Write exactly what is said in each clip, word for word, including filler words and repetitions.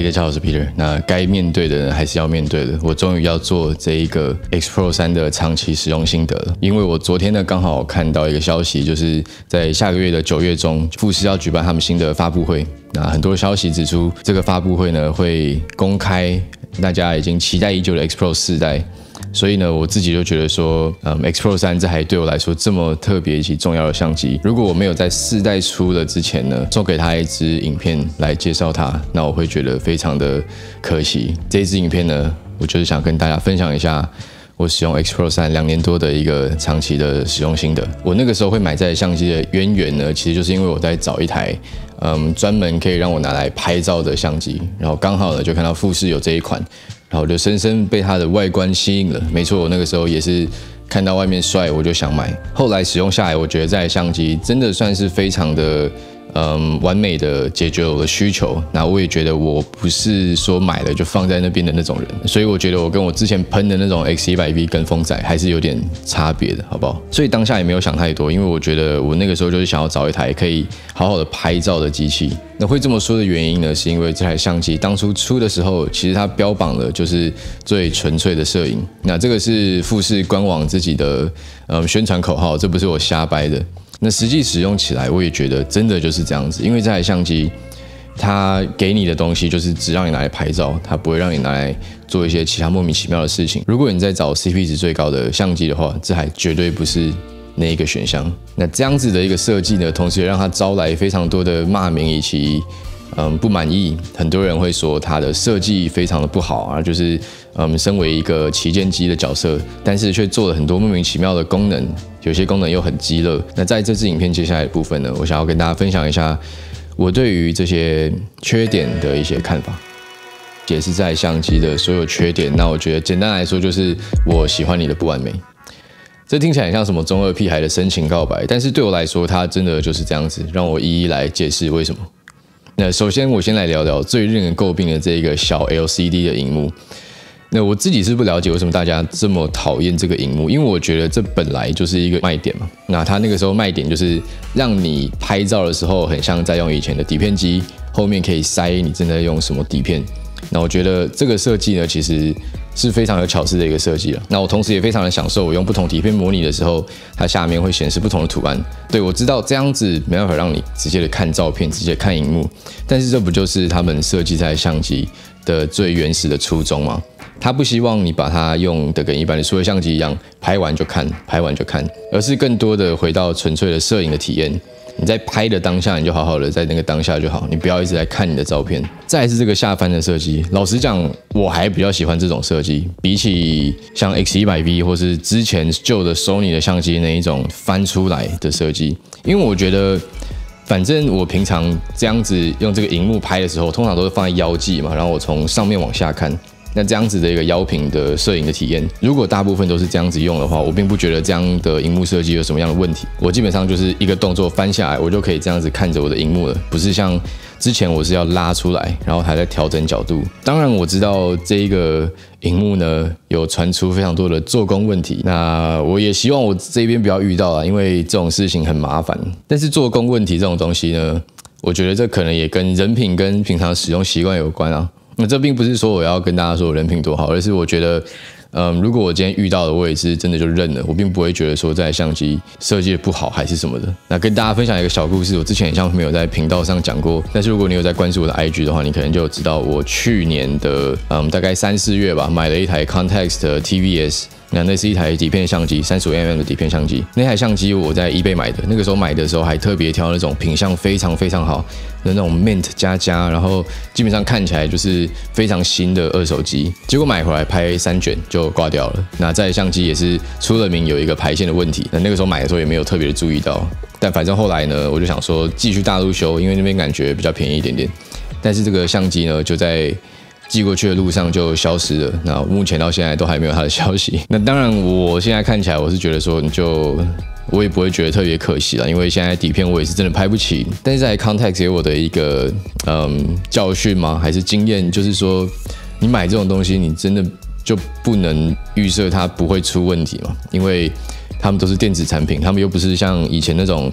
大家好，我是 Peter。那该面对的人还是要面对的。我终于要做这一个 X Pro 三的长期使用心得了。因为我昨天呢刚好看到一个消息，就是在下个月的九月中，富士要举办他们新的发布会。那很多消息指出，这个发布会呢会公开大家已经期待已久的 X Pro 四代。所以呢，我自己就觉得说，嗯 ，X Pro 三这台对我来说这么特别及重要的相机，如果我没有在四代出了之前呢，送给他一支影片来介绍它，那我会觉得非常的可惜。这一支影片呢，我就是想跟大家分享一下我使用 X Pro 三两年多的一个长期的使用心得。我那个时候会买这台相机的渊源呢，其实就是因为我在找一台，嗯，专门可以让我拿来拍照的相机，然后刚好呢就看到富士有这一款。然后我就深深被它的外观吸引了。没错，我那个时候也是看到外面帅，我就想买。后来使用下来，我觉得这台相机真的算是非常的，嗯，完美的解决了我的需求。那我也觉得我不是说买了就放在那边的那种人，所以我觉得我跟我之前喷的那种 X 一百 V 跟风仔还是有点差别的，好不好？所以当下也没有想太多，因为我觉得我那个时候就是想要找一台可以好好的拍照的机器。那会这么说的原因呢，是因为这台相机当初出的时候，其实它标榜的就是最纯粹的摄影。那这个是富士官网自己的嗯宣传口号，这不是我瞎掰的。那实际使用起来，我也觉得真的就是这样子，因为这台相机它给你的东西就是只让你拿来拍照，它不会让你拿来做一些其他莫名其妙的事情。如果你在找 C P 值最高的相机的话，这台绝对不是那一个选项。那这样子的一个设计呢，同时也让它招来非常多的骂名以及嗯不满意。很多人会说它的设计非常的不好啊，就是嗯身为一个旗舰机的角色，但是却做了很多莫名其妙的功能，有些功能又很鸡肋。那在这支影片接下来的部分呢，我想要跟大家分享一下我对于这些缺点的一些看法。解释这台相机的所有缺点，那我觉得简单来说就是我喜欢你的不完美。这听起来很像什么中二屁孩的深情告白，但是对我来说，它真的就是这样子。让我一一来解释为什么。那首先，我先来聊聊最令人诟病的这一个小 L C D 的萤幕。那我自己是不了解为什么大家这么讨厌这个萤幕，因为我觉得这本来就是一个卖点嘛。那它那个时候卖点就是让你拍照的时候很像在用以前的底片机，后面可以塞你正在用什么底片。那我觉得这个设计呢，其实是非常有巧思的一个设计了。那我同时也非常的享受，我用不同底片模拟的时候，它下面会显示不同的图案。对，我知道这样子没办法让你直接的看照片，直接看萤幕，但是这不就是他们设计这台相机的最原始的初衷吗？他不希望你把它用的跟一般的数位相机一样，拍完就看，拍完就看，而是更多的回到纯粹的摄影的体验。你在拍的当下，你就好好的在那个当下就好，你不要一直在看你的照片。再来是这个下翻的设计，老实讲，我还比较喜欢这种设计，比起像 X 一百 V 或是之前旧的 Sony 的相机那一种翻出来的设计，因为我觉得。反正我平常这样子用这个萤幕拍的时候，通常都是放在腰际嘛，然后我从上面往下看。那这样子的一个腰屏的摄影的体验，如果大部分都是这样子用的话，我并不觉得这样的萤幕设计有什么样的问题。我基本上就是一个动作翻下来，我就可以这样子看着我的萤幕了，不是像之前我是要拉出来，然后还在调整角度。当然我知道这一个萤幕呢有传出非常多的做工问题，那我也希望我这边不要遇到啊，因为这种事情很麻烦。但是做工问题这种东西呢，我觉得这可能也跟人品跟平常使用习惯有关啊。那这并不是说我要跟大家说我人品多好，而是我觉得，嗯，如果我今天遇到的，我也是真的就认了，我并不会觉得说这台相机设计的不好还是什么的。那跟大家分享一个小故事，我之前好像没有在频道上讲过，但是如果你有在关注我的 I G 的话，你可能就有知道我去年的嗯大概三四月吧，买了一台 Contax 的 T V S。那那是一台底片相机， 三十五 mm 的底片相机。那台相机我在 eBay 买的，那个时候买的时候还特别挑那种品相非常非常好的那种 mint 加加，然后基本上看起来就是非常新的二手机。结果买回来拍三卷就挂掉了。那这台相机也是出了名有一个排线的问题。那那个时候买的时候也没有特别的注意到，但反正后来呢，我就想说继续大陆修，因为那边感觉比较便宜一点点。但是这个相机呢，就在寄过去的路上就消失了，那目前到现在都还没有他的消息。那当然，我现在看起来我是觉得说，你就我也不会觉得特别可惜啦，因为现在底片我也是真的拍不起。但是在 Contax 给我的一个嗯教训吗？还是经验，就是说你买这种东西，你真的就不能预设它不会出问题嘛？因为他们都是电子产品，他们又不是像以前那种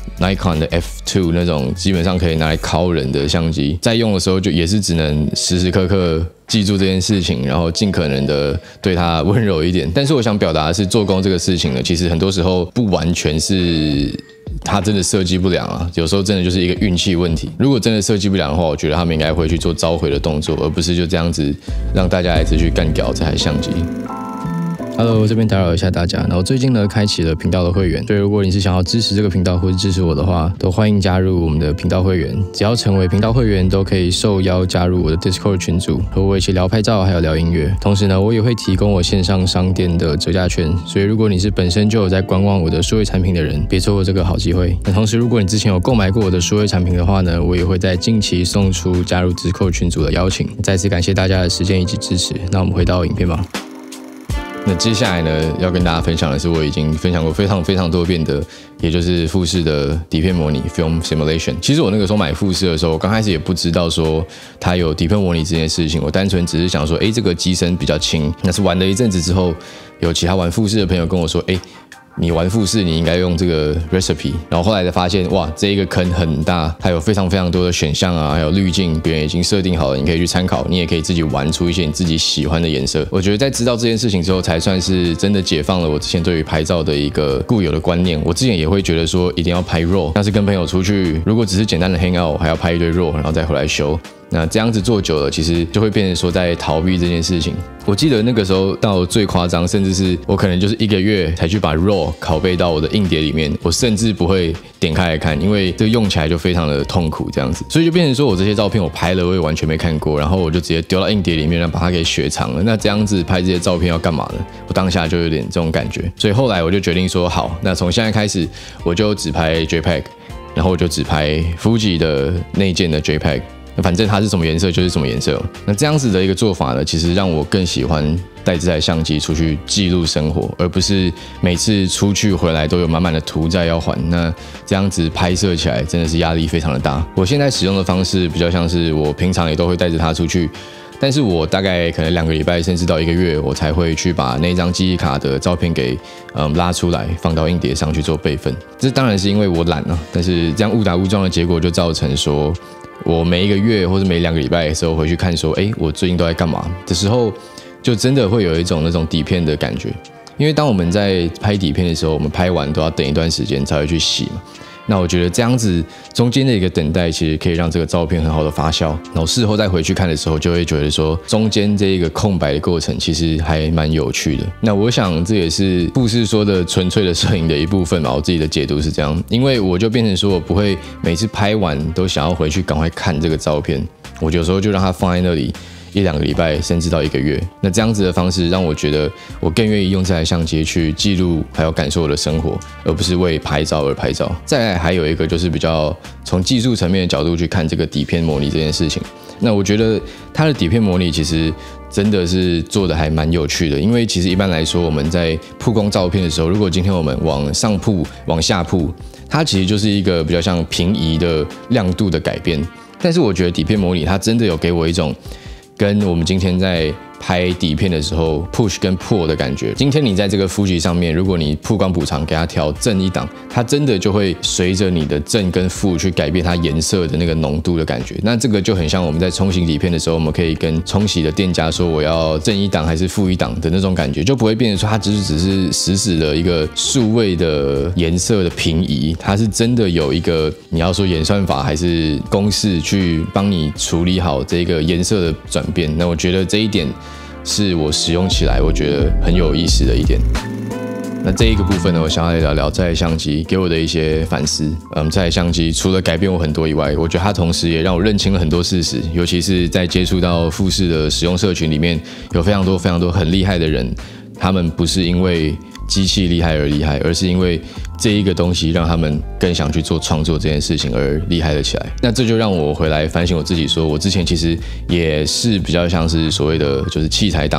Nikon 的 F 二 那种基本上可以拿来拷人的相机，在用的时候就也是只能时时刻刻记住这件事情，然后尽可能的对它温柔一点。但是我想表达的是，做工这个事情呢，其实很多时候不完全是它真的设计不良啊，有时候真的就是一个运气问题。如果真的设计不良的话，我觉得他们应该会去做召回的动作，而不是就这样子让大家一直去干掉这台相机。Hello， 这边打扰一下大家。然后最近呢，开启了频道的会员，所以如果你是想要支持这个频道或是支持我的话，都欢迎加入我们的频道会员。只要成为频道会员，都可以受邀加入我的 Discord 群组，和我一起聊拍照，还有聊音乐。同时呢，我也会提供我线上商店的折价券。所以如果你是本身就有在观望我的数位产品的人，别错过这个好机会。那同时，如果你之前有购买过我的数位产品的话呢，我也会在近期送出加入 Discord 群组的邀请。再次感谢大家的时间以及支持。那我们回到影片吧。那接下来呢，要跟大家分享的是我已经分享过非常非常多遍的，也就是富士的底片模拟 Film Simulation。其实我那个时候买富士的时候，我刚开始也不知道说它有底片模拟这件事情，我单纯只是想说，哎，这个机身比较轻。那是玩了一阵子之后，有其他玩富士的朋友跟我说，哎，你玩富士，你应该用这个 recipe。然后后来才发现，哇，这一个坑很大，还有非常非常多的选项啊，还有滤镜，别人已经设定好了，你可以去参考，你也可以自己玩出一些你自己喜欢的颜色。我觉得在知道这件事情之后，才算是真的解放了我之前对于拍照的一个固有的观念。我之前也会觉得说，一定要拍 raw， 但是跟朋友出去，如果只是简单的 hang out， 还要拍一堆 raw， 然后再回来修。那这样子做久了，其实就会变成说在逃避这件事情。我记得那个时候到最夸张，甚至是我可能就是一个月才去把 RAW 拷贝到我的硬碟里面，我甚至不会点开来看，因为这用起来就非常的痛苦这样子。所以就变成说我这些照片我拍了，我也完全没看过，然后我就直接丢到硬碟里面，然后把它给雪藏了。那这样子拍这些照片要干嘛呢？我当下就有点这种感觉。所以后来我就决定说，好，那从现在开始我就只拍 JPEG， 然后我就只拍 Fuji 的内建的 JPEG。反正它是什么颜色就是什么颜色。那这样子的一个做法呢，其实让我更喜欢带这台相机出去记录生活，而不是每次出去回来都有满满的图债要还。那这样子拍摄起来真的是压力非常的大。我现在使用的方式比较像是我平常也都会带着它出去，但是我大概可能两个礼拜甚至到一个月，我才会去把那张记忆卡的照片给嗯拉出来，放到硬碟上去做备份。这当然是因为我懒啊，但是这样误打误撞的结果就造成说，我每一个月或者每两个礼拜的时候回去看说，哎，我最近都在干嘛的时候，就真的会有一种那种底片的感觉。因为当我们在拍底片的时候，我们拍完都要等一段时间才会去洗嘛。那我觉得这样子中间的一个等待，其实可以让这个照片很好的发酵。然后事后再回去看的时候，就会觉得说中间这一个空白的过程，其实还蛮有趣的。那我想这也是富士说的纯粹的摄影的一部分嘛。我自己的解读是这样，因为我就变成说我不会每次拍完都想要回去赶快看这个照片，我有时候就让它放在那里。一两个礼拜，甚至到一个月，那这样子的方式让我觉得我更愿意用这台相机去记录还有感受我的生活，而不是为拍照而拍照。再来还有一个就是比较从技术层面的角度去看这个底片模拟这件事情。那我觉得它的底片模拟其实真的是做的还蛮有趣的，因为其实一般来说我们在曝光照片的时候，如果今天我们往上曝、往下曝，它其实就是一个比较像平移的亮度的改变。但是我觉得底片模拟它真的有给我一种跟我们今天在拍底片的时候 push 跟 pull 的感觉。今天你在这个 Fuji 上面，如果你曝光补偿给它调正一档，它真的就会随着你的正跟负去改变它颜色的那个浓度的感觉。那这个就很像我们在冲洗底片的时候，我们可以跟冲洗的店家说我要正一档还是负一档的那种感觉，就不会变成说它只是只是死死的一个数位的颜色的平移，它是真的有一个你要说演算法还是公式去帮你处理好这个颜色的转变。那我觉得这一点是我使用起来我觉得很有意思的一点。那这一个部分呢，我想要来聊聊这台相机给我的一些反思。嗯，这台相机除了改变我很多以外，我觉得它同时也让我认清了很多事实，尤其是在接触到富士的使用社群里面，有非常多非常多很厉害的人，他们不是因为机器厉害而厉害，而是因为这一个东西让他们更想去做创作这件事情而厉害了起来。那这就让我回来反省我自己说，我之前其实也是比较像是所谓的就是器材党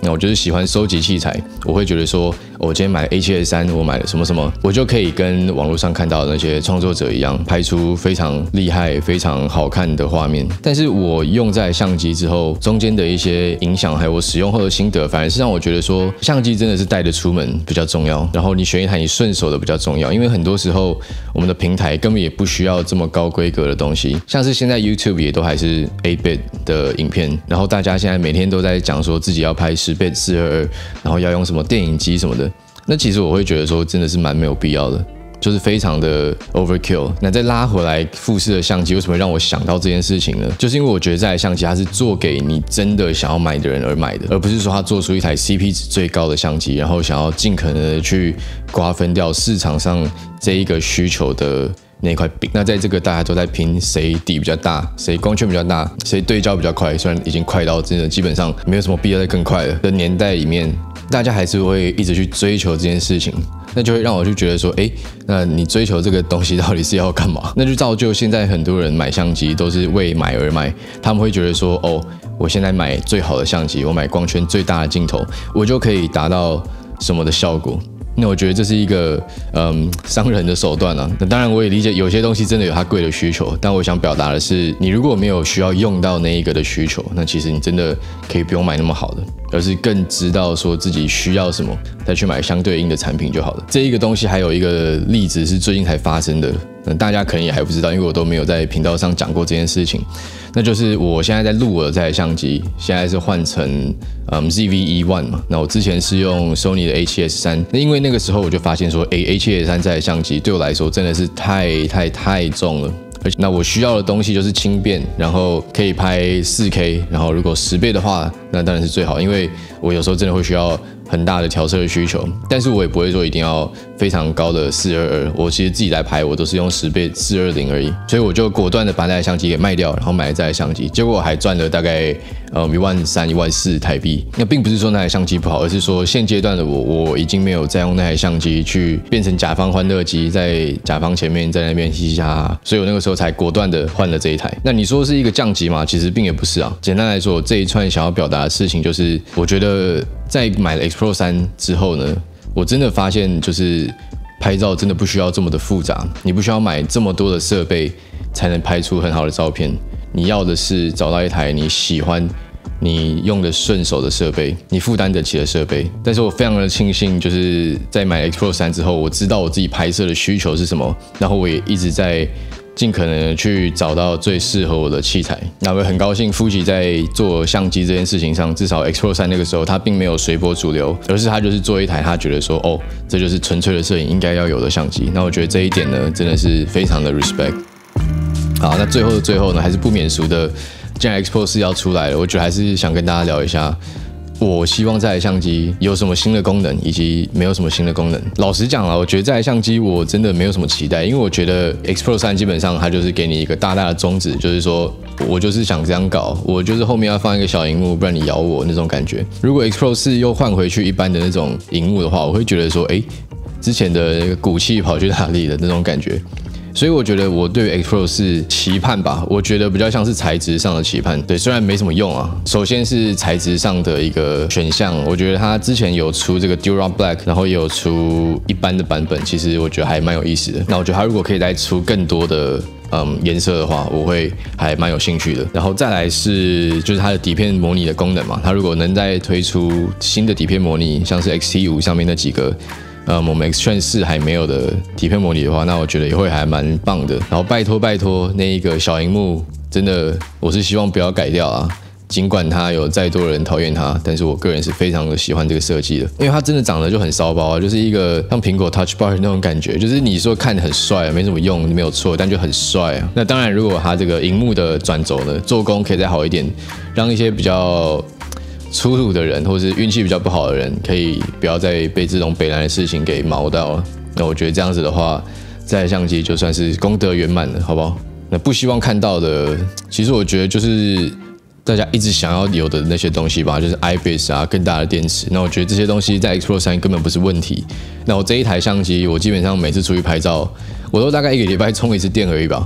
那我就是喜欢收集器材，我会觉得说，哦、我今天买了 A 七 S 三，我买了什么什么，我就可以跟网络上看到的那些创作者一样，拍出非常厉害、非常好看的画面。但是我用在相机之后，中间的一些影响，还有我使用后的心得，反而是让我觉得说，相机真的是带着出门比较重要，然后你选一台你顺手的比较重要，因为很多时候我们的平台根本也不需要这么高规格的东西，像是现在 YouTube 也都还是 eight bit 的影片，然后大家现在每天都在讲说自己要拍十 bit 四二二，然后要用什么电影机什么的，那其实我会觉得说真的是蛮没有必要的。就是非常的 overkill。那再拉回来富士的相机，为什么让我想到这件事情呢？就是因为我觉得这台相机它是做给你真的想要买的人而买的，而不是说它做出一台 C P 值最高的相机，然后想要尽可能的去瓜分掉市场上这一个需求的那块饼。那在这个大家都在拼谁底比较大，谁光圈比较大，谁对焦比较快，虽然已经快到真的基本上没有什么必要再更快了的年代里面，大家还是会一直去追求这件事情。那就会让我就觉得说，哎，那你追求这个东西到底是要干嘛？那就造就现在很多人买相机都是为买而买，他们会觉得说，哦，我现在买最好的相机，我买光圈最大的镜头，我就可以达到什么的效果。那我觉得这是一个嗯商人的手段啊。那当然我也理解有些东西真的有它贵的需求，但我想表达的是，你如果没有需要用到那一个的需求，那其实你真的可以不用买那么好的，而是更知道说自己需要什么，再去买相对应的产品就好了。这一个东西还有一个例子是最近才发生的，那大家可能也还不知道，因为我都没有在频道上讲过这件事情。那就是我现在在录我的这台相机，现在是换成嗯 Z V E 一 嘛。那我之前是用 Sony 的 A 七 S 三，那因为那个时候我就发现说，哎 ，A 七 S 三这台相机对我来说真的是太太太重了。而且那我需要的东西就是轻便，然后可以拍 四 K， 然后如果十倍的话，那当然是最好，因为我有时候真的会需要很大的调色的需求，但是我也不会说一定要非常高的四二二，我其实自己来拍，我都是用十倍四二零而已，所以我就果断的把那台相机给卖掉，然后买了这台相机，结果我还赚了大概呃一万三、一万四台币。那并不是说那台相机不好，而是说现阶段的我，我已经没有再用那台相机去变成甲方欢乐机，在甲方前面在那边嘻嘻哈哈，所以我那个时候才果断的换了这一台。那你说是一个降级吗？其实并也不是啊。简单来说，这一串想要表达的事情就是，我觉得在买了 X Pro 三之后呢，我真的发现就是拍照真的不需要这么的复杂，你不需要买这么多的设备才能拍出很好的照片。你要的是找到一台你喜欢、你用的顺手的设备，你负担得起的设备。但是我非常的庆幸，就是在买 X Pro 三之后，我知道我自己拍摄的需求是什么，然后我也一直在尽可能去找到最适合我的器材。那我很高兴Fuji在做相机这件事情上，至少 X Pro 三那个时候他并没有随波逐流，而是他就是做一台他觉得说，哦，这就是纯粹的摄影应该要有的相机。那我觉得这一点呢，真的是非常的 respect。好，那最后的最后呢，还是不免俗的，既然 X Pro 四要出来了，我觉得还是想跟大家聊一下，我希望这台相机有什么新的功能，以及没有什么新的功能。老实讲啦，我觉得这台相机我真的没有什么期待，因为我觉得 X Pro 三基本上它就是给你一个大大的宗旨，就是说我就是想这样搞，我就是后面要放一个小萤幕，不然你咬我那种感觉。如果 X Pro 四又换回去一般的那种萤幕的话，我会觉得说，哎，之前的那个骨气跑去哪里了那种感觉。所以我觉得我对于 X Pro 四期盼吧，我觉得比较像是材质上的期盼。对，虽然没什么用啊。首先是材质上的一个选项，我觉得它之前有出这个 Dura Black， 然后也有出一般的版本，其实我觉得还蛮有意思的。那我觉得它如果可以再出更多的嗯颜色的话，我会还蛮有兴趣的。然后再来是就是它的底片模拟的功能嘛，它如果能再推出新的底片模拟，像是 X T 五 上面那几个。嗯，我们 X Trend 四还没有的底片模拟的话，那我觉得也会还蛮棒的。然后拜托拜托，那一个小萤幕真的，我是希望不要改掉啊。尽管它有再多人讨厌它，但是我个人是非常的喜欢这个设计的，因为它真的长得就很骚包啊，就是一个像苹果 Touch Bar 那种感觉，就是你说看很帅啊，没什么用，没有错，但就很帅啊。那当然，如果它这个萤幕的转轴呢，做工可以再好一点，让一些比较粗鲁的人，或是运气比较不好的人，可以不要再被这种北蓝的事情给毛到了。那我觉得这样子的话，这台相机就算是功德圆满了，好不好？那不希望看到的，其实我觉得就是大家一直想要有的那些东西吧，就是 I B I S 啊，更大的电池。那我觉得这些东西在 X Pro 三根本不是问题。那我这一台相机，我基本上每次出去拍照，我都大概一个礼拜充一次电而已吧。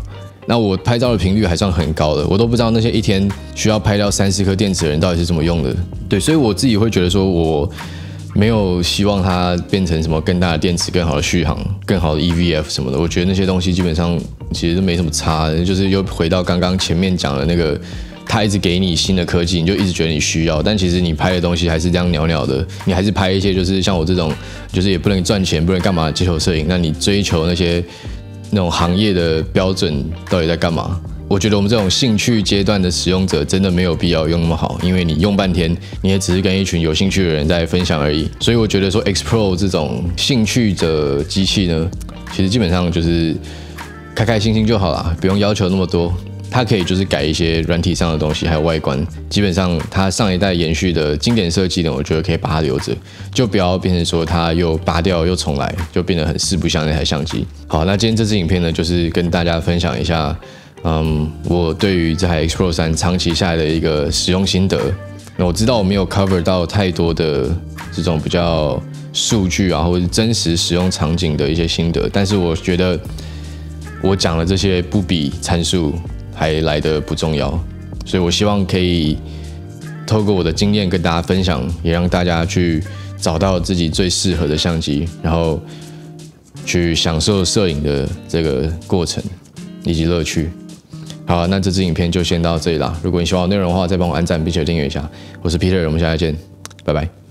那我拍照的频率还算很高的，我都不知道那些一天需要拍掉三十颗电池的人到底是怎么用的。对，所以我自己会觉得说，我没有希望它变成什么更大的电池、更好的续航、更好的 E V F 什么的。我觉得那些东西基本上其实都没什么差的，就是又回到刚刚前面讲的那个。他一直给你新的科技，你就一直觉得你需要，但其实你拍的东西还是这样袅袅的，你还是拍一些就是像我这种，就是也不能赚钱、不能干嘛的街头摄影。那你追求那些那种行业的标准到底在干嘛？我觉得我们这种兴趣阶段的使用者真的没有必要用那么好，因为你用半天，你也只是跟一群有兴趣的人在分享而已。所以我觉得说 X Pro 这种兴趣者机器呢，其实基本上就是开开心心就好啦，不用要求那么多。它可以就是改一些软体上的东西，还有外观。基本上它上一代延续的经典设计呢，我觉得可以把它留着，就不要变成说它又拔掉又重来，就变得很四不像那台相机。好，那今天这支影片呢，就是跟大家分享一下，嗯，我对于这台 X Pro 三长期下来的一个使用心得。那我知道我没有 cover 到太多的这种比较数据啊，或者真实使用场景的一些心得，但是我觉得我讲的这些不比参数还来得不重要，所以我希望可以透过我的经验跟大家分享，也让大家去找到自己最适合的相机，然后去享受摄影的这个过程以及乐趣。好，那这支影片就先到这里啦。如果你喜欢我内容的话，再帮我按赞并且订阅一下。我是 Peter， 我们下次见，拜拜。